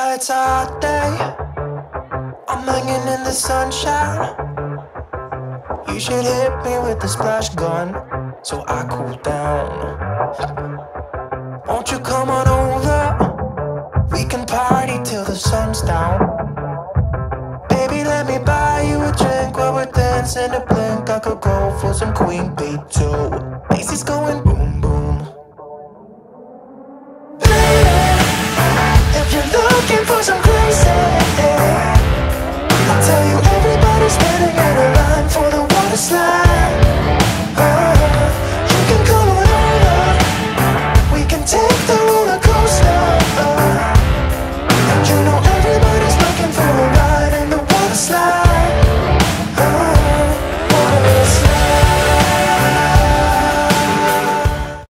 it's a hot day, I'm hanging in the sunshine. You should hit me with the splash gun so I cool down. Won't you come on over? We can party till the sun's down. Baby, let me buy you a drink while we're dancing a blink. I could go for some queen bee too. Macy's going boom.